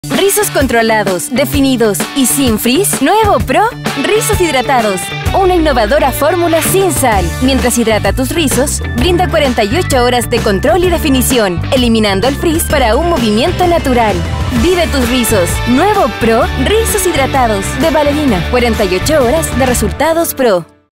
Rizos controlados, definidos y sin frizz. Nuevo Pro Rizos hidratados. Una innovadora fórmula sin sal. Mientras hidrata tus rizos, brinda 48 horas de control y definición, eliminando el frizz para un movimiento natural. Vive tus rizos. Nuevo Pro Rizos hidratados de Valerina. 48 horas de resultados Pro.